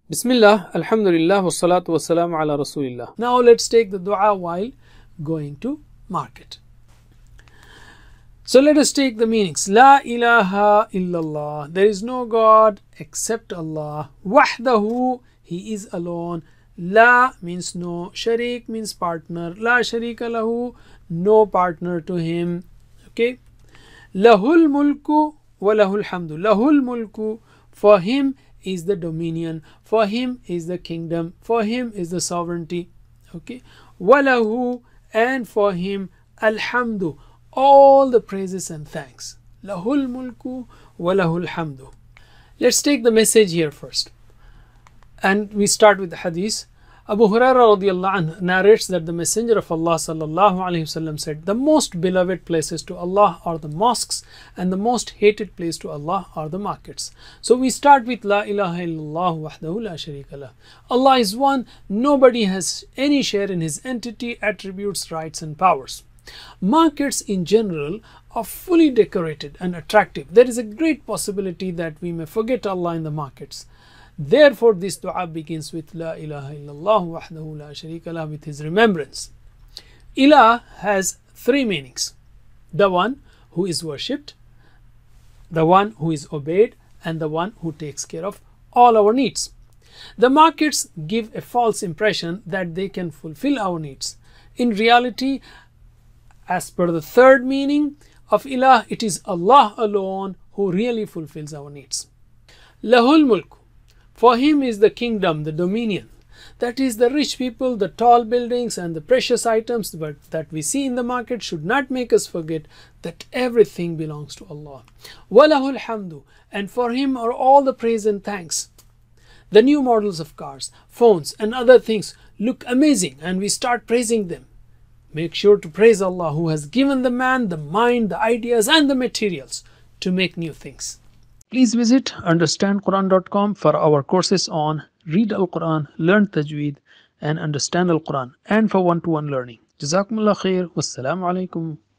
Bismillah, Alhamdulillah, wassalatu wassalamu ala Rasulillah. Now let's take the dua while going to market. So let us take the meanings. La ilaha illallah. There is no God except Allah. Wahdahu. He is alone. La means no. Sharik means partner. La sharika lahu. No partner to him. Okay. Lahul mulku wa lahul hamdu. Lahul mulku. For him is the dominion. For him is the kingdom. For him is the sovereignty. Okay. Walahu, and for him alhamdu, all the praises and thanks. Lahul mulku wa lahul hamdu. Let's take the message here first. And we start with the hadith. Abu Hurairah radiallahu anhu narrates that the Messenger of Allah sallallahu alaihi wasallam said, the most beloved places to Allah are the mosques, and the most hated place to Allah are the markets. So we start with La ilaha illallah wahdahu la sharika lah. Allah is one, nobody has any share in his entity, attributes, rights and powers. Markets in general are fully decorated and attractive. There is a great possibility that we may forget Allah in the markets. Therefore, this dua begins with La ilaha illallah wahdahu la sharika lah, with his remembrance. Ilah has three meanings: the one who is worshipped, the one who is obeyed, and the one who takes care of all our needs. The markets give a false impression that they can fulfill our needs. In reality, as per the third meaning of Ilah, it is Allah alone who really fulfills our needs. Lahul mulku. For him is the kingdom, the dominion. That is, the rich people, the tall buildings and the precious items that we see in the market should not make us forget that everything belongs to Allah. Walahul hamdu, and for him are all the praise and thanks. The new models of cars, phones and other things look amazing and we start praising them. Make sure to praise Allah who has given the man the mind, the ideas and the materials to make new things. Please visit understandquran.com for our courses on Read Al-Quran, Learn Tajweed and Understand Al-Quran, and for one-to-one learning. Jazakumullah khair. Wassalamu alaikum.